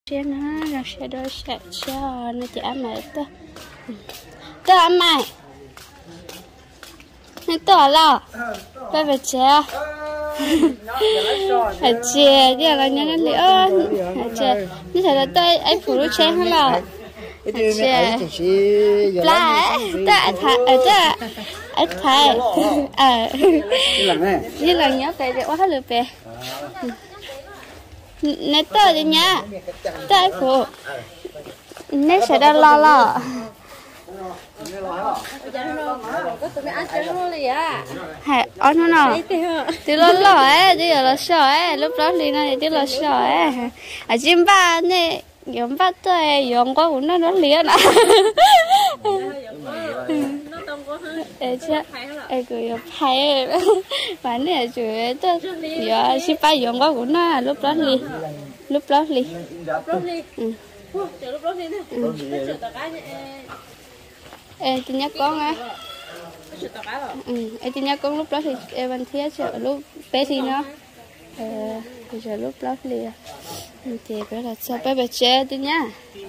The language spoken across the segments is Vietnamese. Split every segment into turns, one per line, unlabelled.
Xe nó là xe đôi xe cho nó chỉ ăn mày tôi ăn mày nó to lo bây giờ chế hạt chế đi là nhớ nó liễu hạt chế như thế là tôi ấy phụ chế hết lo hạt chế lá tại thái ở thái như là nhớ về để quá lừa về nè tôi đi nha tôi phụ nè sẽ đã lo hả ăn nó nào thì lo ấy thì là sợ ấy lúc đó liền này thì là sợ ấy à chim ba nè giống ba tôi giống quá cũng nó liền à chứ ai cười phải mà nè chủ tôi giờ chim ba giống quá cũng nó lúc đó liền lúc đó liền ê chị nhắc con á ê chị nhắc con lúc đó thì em anh thiết sợ lúc bé thì nó bây giờ lúc đó thì chị bé là sao bé chơi đi nhá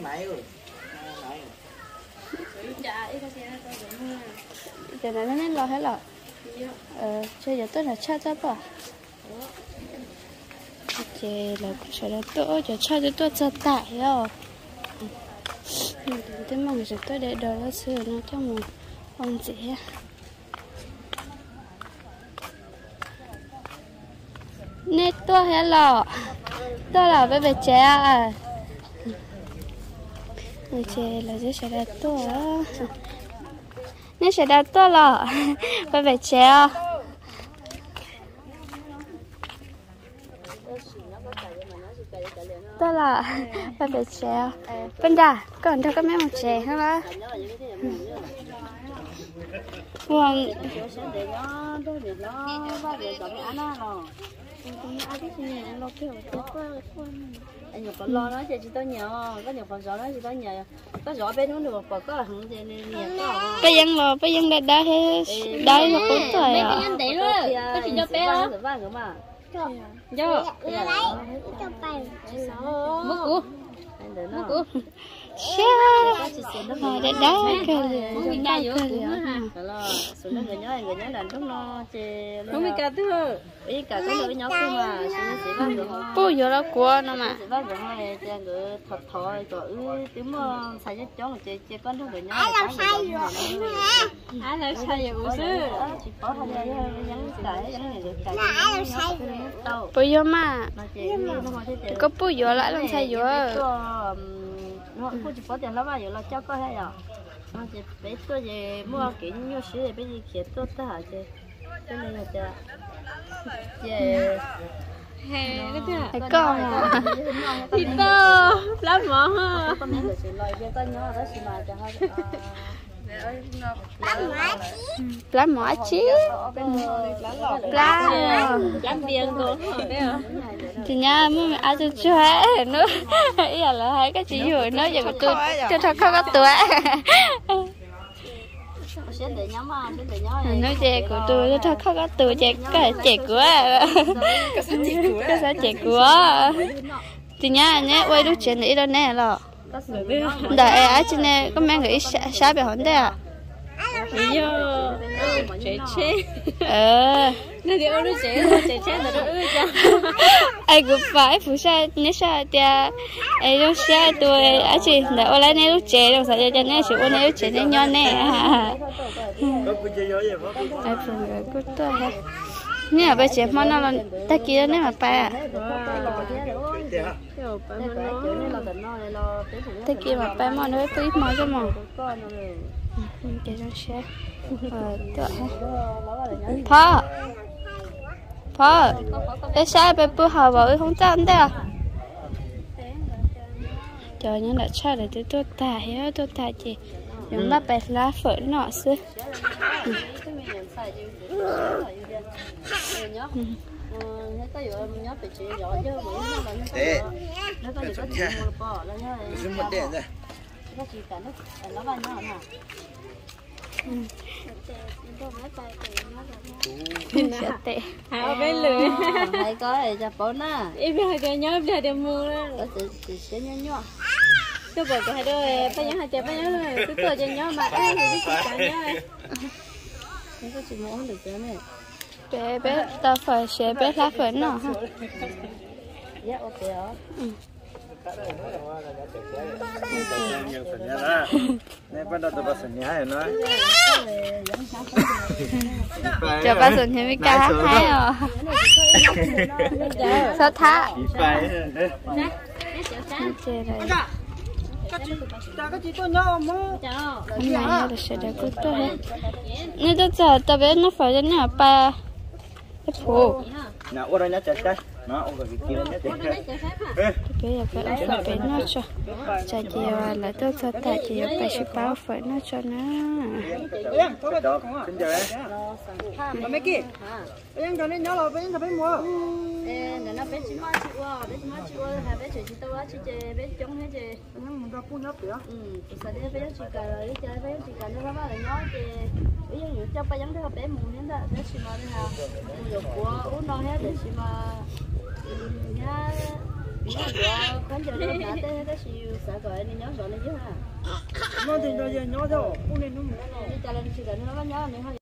giờ này nó nên lo hết rồi chơi giờ tôi là cha cho bà chị là sợ là tôi giờ cha cho tôi cho tải rồi tôi mong rằng tôi để đó là sửa nó cho một con dễ nét tôi hay là tôi là với bé trẻ à người trẻ là dễ sẽ đặt tôi nét sẽ đặt tôi là với bé trẻ đó là ba bé trẻ bên đây còn cho các mấy một trẻ hả ba vâng
anh nhục còn lo nó chỉ tao nhờ có nhục còn gió nó chỉ tao nhờ có gió bên nó được có là không gì
bây giờ lo bây giờ đã hết đã là 4 tuổi à
anh để luôn có chỉ cho bé đó vô mất cú mất cú
xa họ đã đá cơ
liền đá vô là số nó người nhớ là lúc nó chơi không biết cả thứ ý cả cái lưỡi nhóc cơ mà chỉ vang được
bố vô đó của nó mà
chỉ vang được hai chơi người thật thòi rồi tiếng mà xài cho chó chơi con nó người nhớ ai lại sai vậy sư chỉ có hai cái nhắn cái này được cái
bố vô mà có bố vô lại làm sao vô
nó chỉ có tiền lắm mà giờ là cho có hay à nó chỉ bé tôi về mua cái nhiều sữa để bé đi kia tôi ta hả chị cho nên là chị về
cái con à
thì to lắm mà ha con mình phải loại về con nhỏ đó xí mà cho hai
lá mỏ chí lá
viên cô
thì nha muốn ăn cho chua nữa ý là hai cái chỉ vừa nói giờ của tôi cho thật không có tuổi nói chè của tôi cho thật không có tuổi chè cái chè của cái sao chè của thì nha nhé quay đứa chuyện này đâu nè lo đại ai trên này có mang cái sao bị hỏng đấy à
iyo chế chế nó đi ô nó chế là nó ư cha
ai cũng phải phụ sa nếu sa tia ai lúc sa tôi ai chỉ để ô lại nếu lúc chế đâu sao cho nên sự ô nếu chế nên nhon nè ai phụ người cứ tôi ha nè bây giờ món nào là ta kia nè mà pa ta kia mà pa món nó phải món cho món cái đó sẽ phở cái sai bé bữa hào bảo không chán đấy à cho những đã cha để tôi tải chị những bắp bẹt lá phở nọ xưa sẽ tệ
ở bên lưới hay có để chặt bón á em bây giờ nhớ bây giờ mua đó chỉ sẽ nhớ nhớ cái bột của hai đứa bây giờ hai chị bây giờ cứ cười cho nhớ mà em thì biết cả nhớ em có chỉ mua được chứ này
bé bé tao phải sẽ bé lá phấn nào ha
dạ ok đó
nè bắt đầu từ bát sườn nhái rồi nói
cho bát sườn thì mới cá hay à sao thả chơi này hôm nay là sẽ được good đó hết nên tôi chờ tao bé nó phải đến nhà ba cái phủ
nào ô đây nhá chạy chạy nó ô cái kia nhá chạy
bây giờ phải phải nó cho chiều là tôi cho ta chiều phải sẽ báo phải nó cho nó
xin chào em mấy kia em cho nên nhớ là em phải mua
nè nó bé chỉ mua chịu hai bé chỉ tao á chỉ bé chống hết chị
nó muốn ra phun nhấp kìa
sao đấy bé chỉ cả rồi chơi bé chỉ cả nó bắt là nhớ chị ví dụ cho bé giống thế bé mùng đến đó bé chỉ mà thế nào rồi của uống no hết để chỉ mà nhá của con chơi nó đã thế đó chỉ sợ gọi nên nhớ gọi nên chứ ha
nó thì giờ nhớ thôi uống nên nó
đi chơi lên chỉ cần nó bắt nhớ nên thôi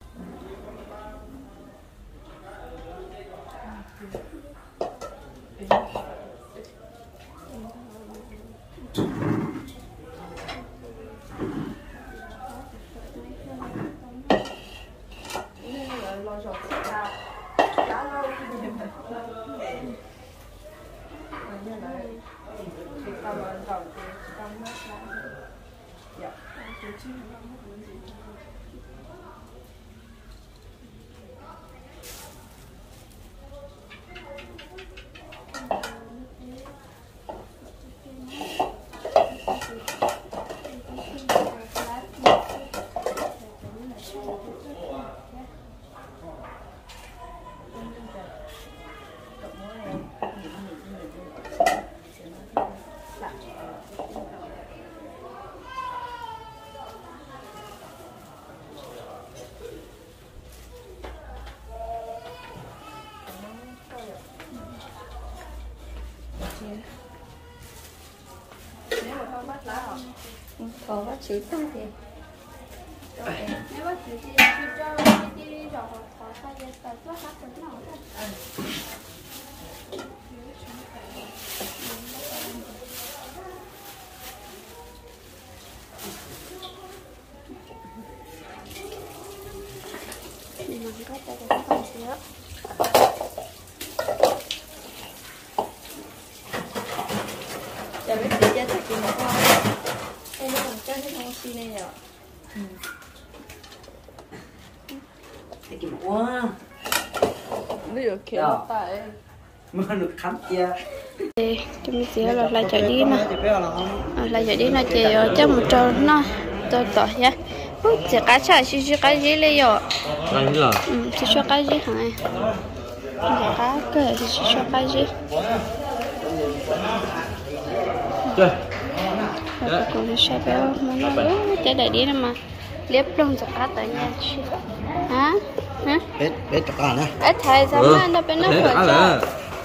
có bác chữ tăng thì
nếu bác chữ thì cho đi rồi có sai giờ tới bác chữ nào
mình có tay cái con sữa
giờ biết tự chơi thật gì mà không em nó còn chơi cái con xi này rồi
cái gì mà quá
bây giờ kéo tay
mà được khám chia
thì chúng sẽ là lại chạy đi nè lại chạy đi là chị cho một trâu nó tôi tỏi nhá chỉ cá chả chỉ cái gì lấy rồi chỉ cho cái gì hả cá cái chỉ cho cái gì rồi cũng sẽ béo mà nó chạy đại đi nè mà liếp lông giật cá tới nhà chị hả
bé chặt cả nè
ấy thầy sao mà nó bên nó phải cho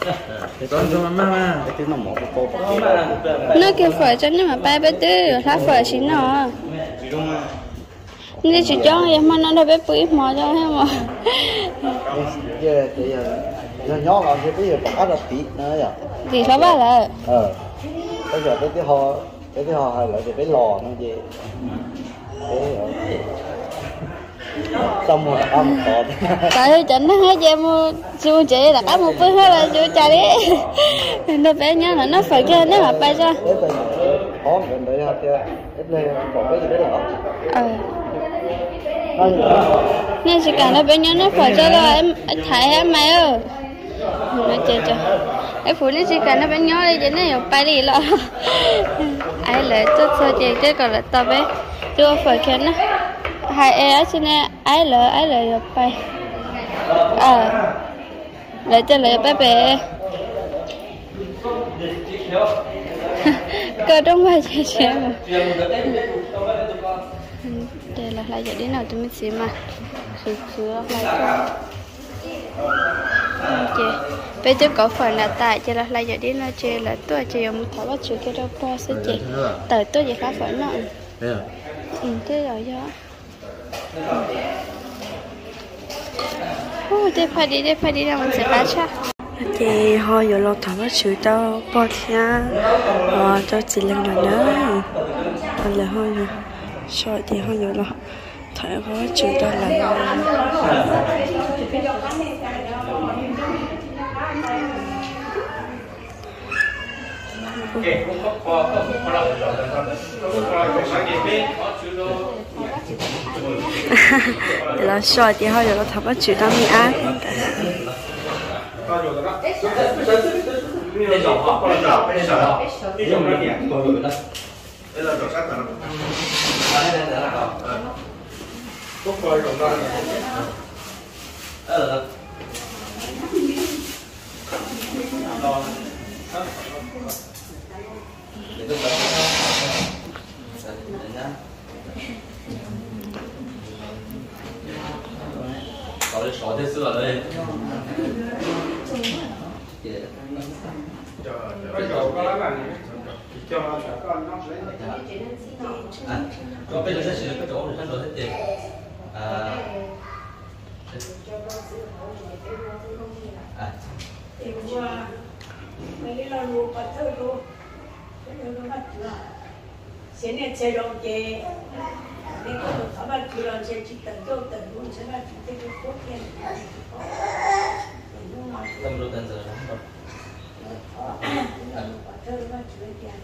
nó kêu phải cho nhưng mà ba bé tư lá phải xin nó nên chỉ cho em mà nó bé bự mò cho em mà
giờ nhỏ còn thì bây giờ có là tí nữa rồi
thì sao ba là
bây giờ cái họ hay là cái lò nó gì xong rồi ăn một cột
tại chẳng nó hết em chú chị là cả một bữa hết là chú cha đấy nó bé nhá là nó phải kia nó hợp bay cho
khó mình đợi học chưa ít lên còn cái gì đấy
nên chỉ cả nó bé nhá nó phải cho là em thấy em mày ơi nó chơi cho em phụ nữ chỉ cả nó bé nhá đi cho nó hiểu bay đi lo ai lại tốt thôi chị cái còn là tao bé chưa phải kia nó hai em xin ai lỡ gặp bay lại cho lại bé bé cơ trong vai chơi mà đây là lại giờ đi nào tụi mình xem mà khứa lại cho ok bây giờ có phần là tại cho là lại giờ đi nào chơi là tôi chơi một thảo bắt chữ cái đó po sẽ chơi tới tôi giờ khá phần nọ thế rồi do đây phải đi ra mình sẽ bắt cha thì họ giờ lo thảo bắt chữ tao po nha cho chỉ lần nữa còn là họ giờ sợ thì họ giờ lo thảo bắt chữ tao là để là sợ thì họ giờ lo thảo bắt chữ tao mi á
少的是了嘞。ก็เป็นเรื่องสิ่งที่เราจะทำได้ดี
ไม่ได้เรารู้ปัจจุบันเราปัจจุบันเสียเนี่ยเชื่อเราเจนี่ก็ต้องทำแบบที่เราเชื่อจิตตั้งใจตั้งรู้ใช่ไหมจิตที่เราพูดเนี่ย
ต้องรู้ตั้งใจนะครับ
ปัจจุบันช่วยกัน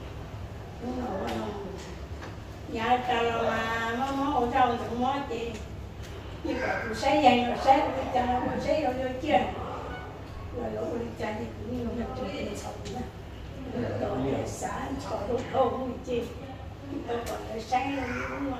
nhà ta là mà ở trong trong mỏ chị như vậy cũng xây dây rồi xây rồi cha nó xây rồi rồi kia rồi rồi cha thì cũng như là chúng ta sống đó rồi sáng cho lúc không chị tôi còn phải xây rồi đúng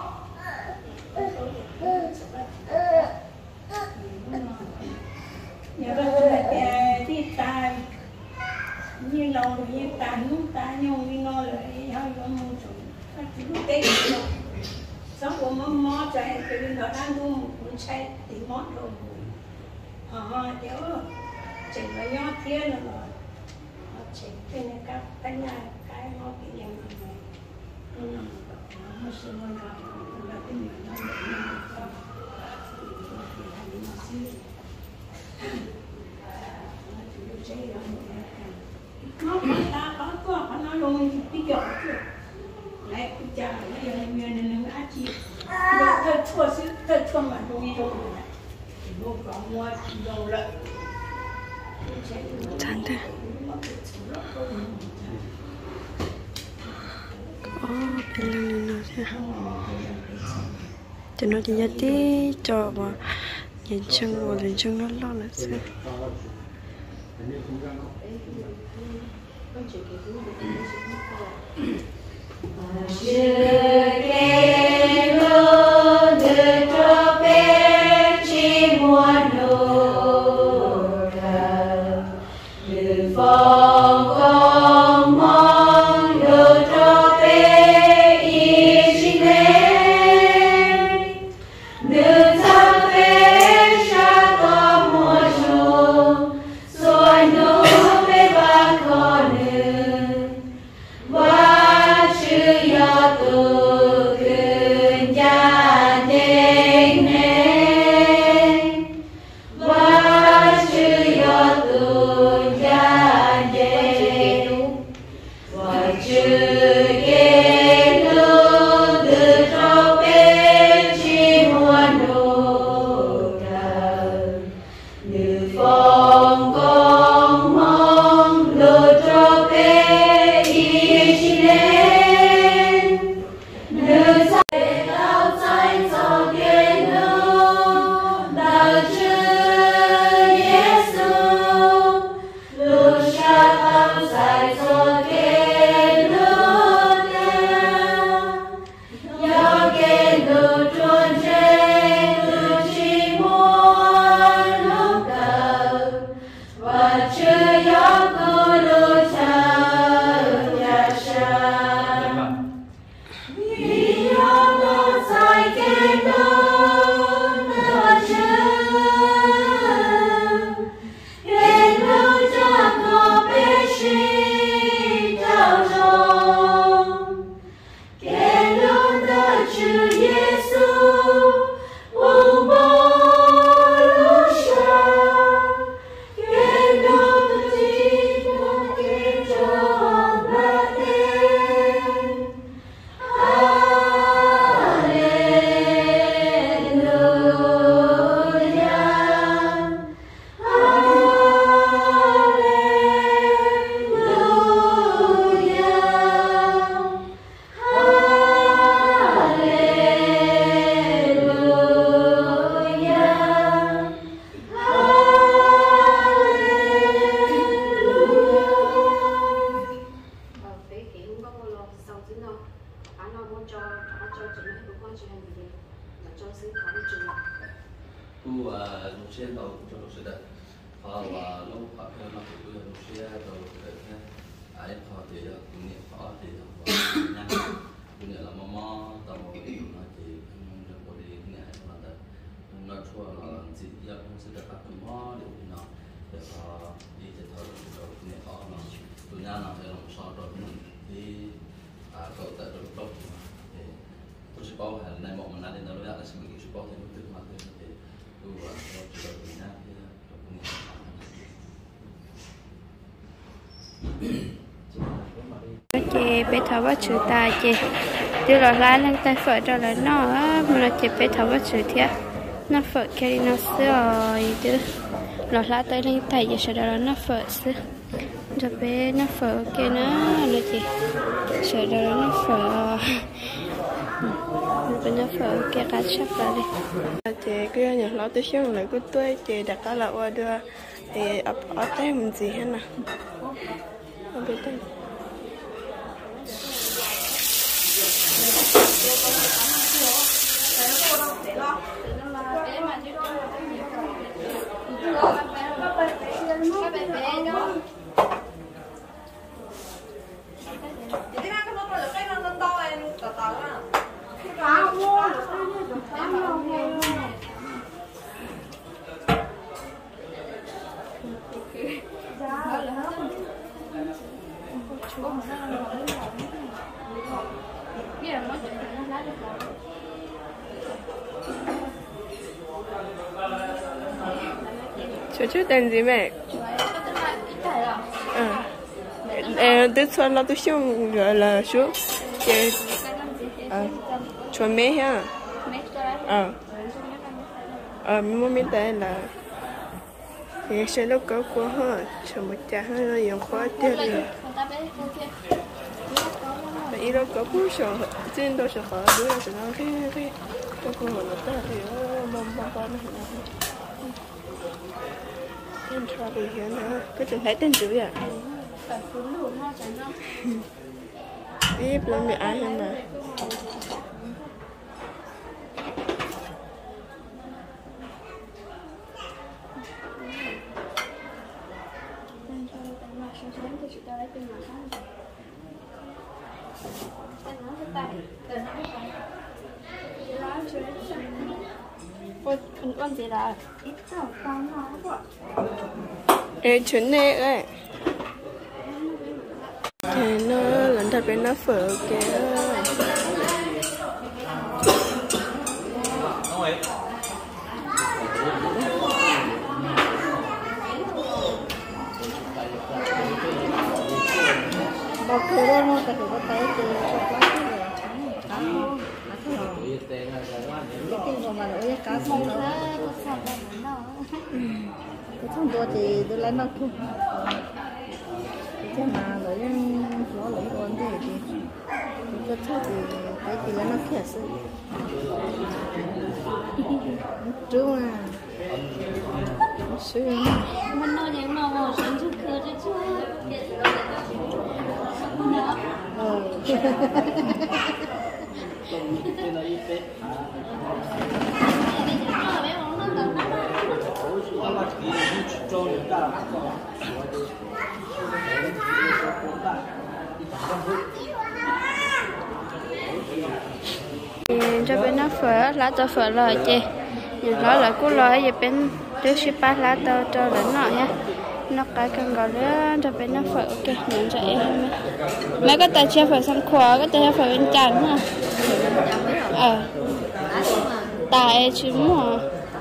không nhà tôi là đi tài như lòng như ta nhung như nó lại hơi có mong chúng chúng tế rồi sau của món chạy cái bên đó đang mua một cuốn xe thì món rồi chéo chỉnh vào nhót kia rồi chỉnh cái này các nhà cái nó cái nhà này nó sẽ ngon là cái miệng nó nó ta có nó luôn cái kiểu này cũng chả bây giờ mình nó ăn chi rồi thật chua mà đông rồi nó có mua dầu lợn
chẳng thế bên lần nào thế cho nó thì nhất tí cho vào nhìn chân vào lên chân nó lo là sao
Hãy subscribe cho kênh Ghiền Mì Gõ để không bỏ lỡ
sau tí nó nó muốn cho chuyện này cũng quan chuyện gì mà cho xin có chuyện
tu lúc xưa đầu cho lúc xưa đấy và lúc học theo nó cũng lúc xưa đầu đấy ai họ thì cũng niệm họ thì nhang cũng niệm là mama tao một cái nó thì được có đi nghe là đấy nó chua là gì giờ cũng sẽ được các cái món để nó để đi từ thời đầu niệm họ nó tụi nhà nào thì làm sao rồi mình đi cậu tại được tốt thì tôi sẽ bảo là này một mình anh đến đó là sẽ mình sẽ bảo thêm một thứ mà thì tôi sẽ được nhà thì
chị bé tháo vắt chữ tài chị từ đó lá lên tay phở cho là nó mà chị bé tháo vắt chữ thiệt nó phở cái nó sữa từ đó lá tay lên tay chị sau đó nó phở sữa cho bé nó phở cái nó là chị sau đó nó phở bên nó phở cái cá chép lại đi
chị cái nhà nó tôi xem lại cái tôi chị đặt cái là qua đưa thì ở tay mình gì hết nè không biết tên chú tên gì mẹ? Tôi xuân là tôi xuống rồi là xuống chị chuẩn mẹ ha mình muốn tên là thì sẽ lúc có quá hơn cho một cha hơi nó dùng khó tiếc rồi ý đó có bút sổ trên đó sẽ khó đứa là sẽ nói cái cô mà nó ta thì mong ba nó tên cho bị hiện nữa cái chuyện thấy tên chữ à biết luôn bị ai không mà
con gì là
chuyện này ấy thì nó lần thật bên nó phở kìa
bao nhiêu đó nó phải có tới từ mà nó cá xong đó cái xong đó thì tôi lấy nó thôi cái mà lấy nó lấy con thế thì cái thứ thì cái gì lấy nó kia sự true à sure
mình nói những mà sản xuất cơ chứ chứ cho bên nó phở lá tao phở lời chị nhìn nó là cú lời vậy bên đứa ship lá tao cho đến nọ nha nó cái cần gọi nữa cho bên nó phở ok nhận cho em mấy cái tài chia phở sang khóa cái tài phở bên trắng ha tại chứ mà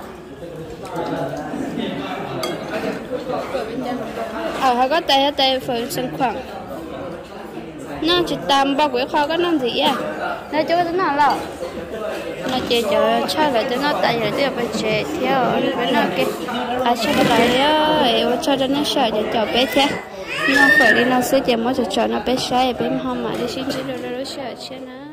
họ có tay phở sang khoảng nó chỉ tầm bao quỷ kho có năm gì à nó chưa có tính nào đâu nó chỉ cho lại cho nó tại giờ bây giờ theo bên nó kia cho lại á cho nó sợ cho bé thế nó phải đi nó sẽ chỉ mới cho nó bé sai bên không mà đi xin chỉ được sợ chứ nó